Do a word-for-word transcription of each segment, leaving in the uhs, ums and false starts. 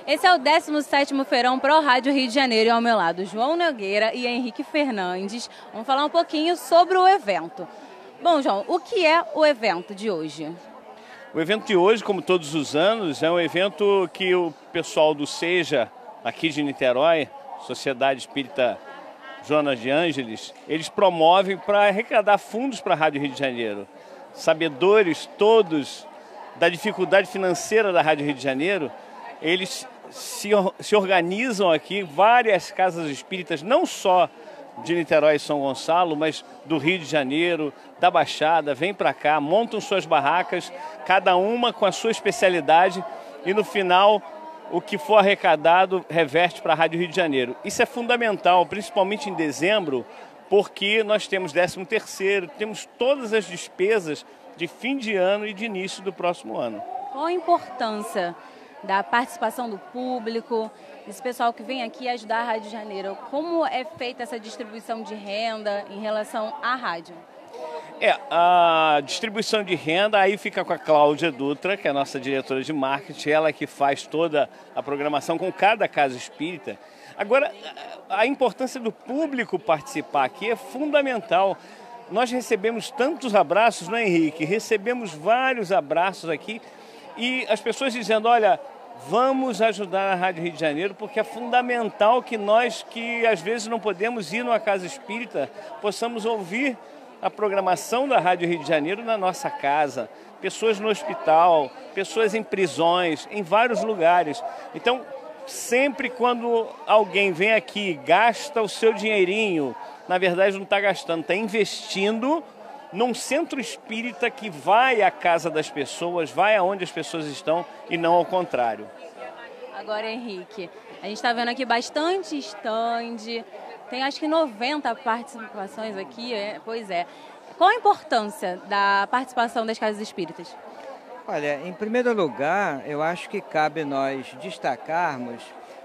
Esse é o décimo sétimo Feirão Pro Rádio Rio de Janeiro e ao meu lado João Nogueira e Henrique Fernandes. Vamos falar um pouquinho sobre o evento. Bom, João, o que é o evento de hoje? O evento de hoje, como todos os anos, é um evento que o pessoal do SEJA, aqui de Niterói, Sociedade Espírita Joana de Ângeles, eles promovem para arrecadar fundos para a Rádio Rio de Janeiro. Sabedores todos da dificuldade financeira da Rádio Rio de Janeiro, eles se, se organizam aqui, várias casas espíritas, não só de Niterói e São Gonçalo, mas do Rio de Janeiro, da Baixada, vêm para cá, montam suas barracas, cada uma com a sua especialidade, e no final o que for arrecadado reverte para a Rádio Rio de Janeiro. Isso é fundamental, principalmente em dezembro, porque nós temos décimo terceiro, temos todas as despesas de fim de ano e de início do próximo ano. Qual a importância da participação do público, desse pessoal que vem aqui ajudar a Rádio Janeiro? Como é feita essa distribuição de renda em relação à rádio? É, a distribuição de renda aí fica com a Cláudia Dutra, que é a nossa diretora de marketing, ela que faz toda a programação com cada casa espírita. Agora, a importância do público participar aqui é fundamental. Nós recebemos tantos abraços, não é, Henrique? Recebemos vários abraços aqui e as pessoas dizendo, olha, vamos ajudar a Rádio Rio de Janeiro, porque é fundamental que nós, que às vezes não podemos ir numa casa espírita, possamos ouvir a programação da Rádio Rio de Janeiro na nossa casa. Pessoas no hospital, pessoas em prisões, em vários lugares. Então, sempre quando alguém vem aqui e gasta o seu dinheirinho, na verdade não está gastando, está investindo num centro espírita que vai à casa das pessoas, vai aonde as pessoas estão e não ao contrário. Agora, Henrique, a gente está vendo aqui bastante stand, tem acho que noventa participações aqui, é? Pois é. Qual a importância da participação das casas espíritas? Olha, em primeiro lugar, eu acho que cabe nós destacarmos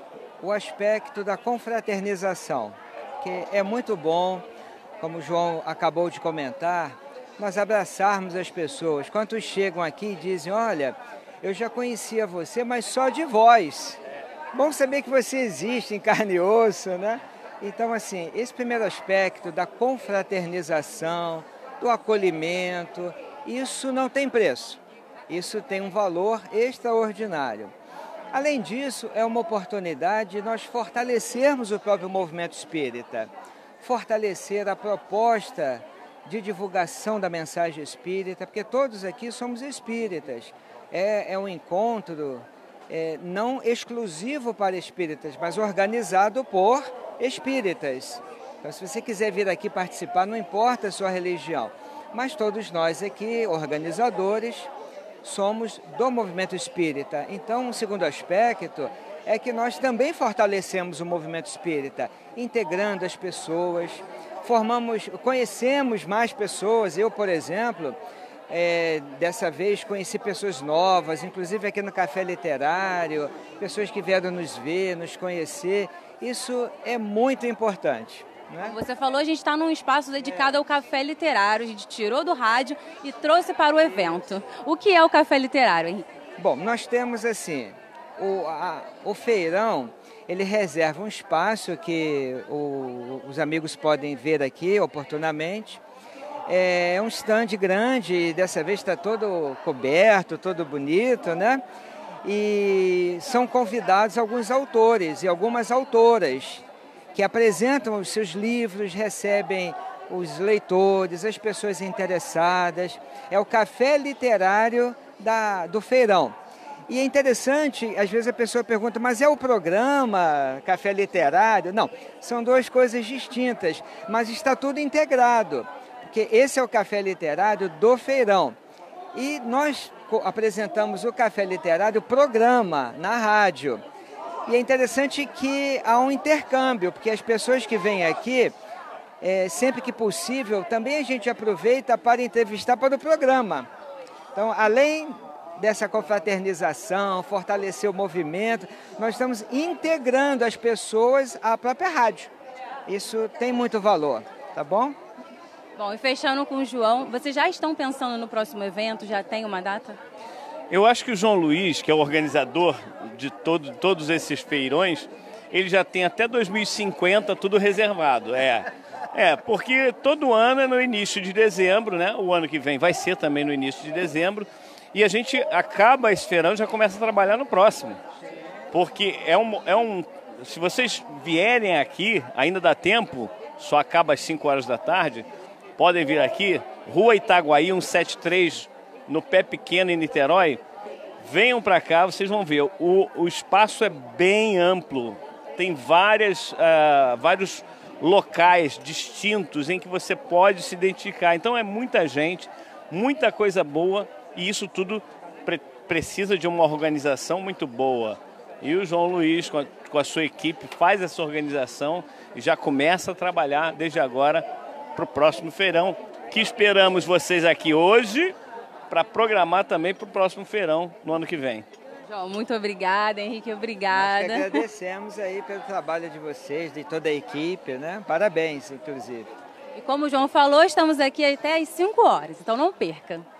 o aspecto da confraternização, que é muito bom, como o João acabou de comentar, nós abraçarmos as pessoas. Quantos chegam aqui e dizem, olha, eu já conhecia você, mas só de voz. Bom saber que você existe em carne e osso, né? Então, assim, esse primeiro aspecto da confraternização, do acolhimento, isso não tem preço. Isso tem um valor extraordinário. Além disso, é uma oportunidade de nós fortalecermos o próprio movimento espírita, fortalecer a proposta de divulgação da mensagem espírita, porque todos aqui somos espíritas. É, é um encontro é, não exclusivo para espíritas, mas organizado por espíritas. Então, se você quiser vir aqui participar, não importa a sua religião, mas todos nós aqui, organizadores, somos do movimento espírita. Então, um segundo aspecto é que nós também fortalecemos o movimento espírita, integrando as pessoas, formamos, conhecemos mais pessoas. Eu, por exemplo, é, dessa vez conheci pessoas novas, inclusive aqui no Café Literário, pessoas que vieram nos ver, nos conhecer. Isso é muito importante. Né? Você falou, a gente está num espaço dedicado ao Café Literário, a gente tirou do rádio e trouxe para o evento. O que é o Café Literário, Henrique? Bom, nós temos assim, o, a, o feirão, ele reserva um espaço que o, os amigos podem ver aqui oportunamente. É um stand grande, dessa vez está todo coberto, todo bonito, né? E são convidados alguns autores e algumas autoras que apresentam os seus livros, recebem os leitores, as pessoas interessadas. É o Café Literário da, do Feirão. E é interessante, às vezes a pessoa pergunta, mas é o programa Café Literário? Não, são duas coisas distintas, mas está tudo integrado, porque esse é o Café Literário do Feirão. E nós apresentamos o Café Literário, programa, na rádio. E é interessante que há um intercâmbio, porque as pessoas que vêm aqui, é, sempre que possível, também a gente aproveita para entrevistar para o programa. Então, além dessa confraternização, fortalecer o movimento, nós estamos integrando as pessoas à própria rádio. Isso tem muito valor, tá bom? Bom, e fechando com o João, vocês já estão pensando no próximo evento? Já tem uma data? Eu acho que o João Luiz, que é o organizador de todo, todos esses feirões, ele já tem até dois mil e cinquenta tudo reservado. É, é, porque todo ano é no início de dezembro, né? O ano que vem vai ser também no início de dezembro. E a gente acaba esse feirão e já começa a trabalhar no próximo. Porque é um, é um... Se vocês vierem aqui, ainda dá tempo, só acaba às cinco horas da tarde, podem vir aqui, Rua Itaguaí, cento e setenta e três, no Pé Pequeno, em Niterói. Venham para cá, vocês vão ver. O, o espaço é bem amplo. Tem várias, uh, vários locais distintos em que você pode se identificar. Então é muita gente, muita coisa boa, e isso tudo pre precisa de uma organização muito boa. E o João Luiz, com a, com a sua equipe, faz essa organização e já começa a trabalhar desde agora para o próximo feirão, que esperamos vocês aqui hoje para programar também para o próximo feirão no ano que vem. João, muito obrigada, Henrique, obrigada. Nós que agradecemos aí pelo trabalho de vocês, de toda a equipe, né? Parabéns, inclusive. E como o João falou, estamos aqui até às cinco horas, então não perca.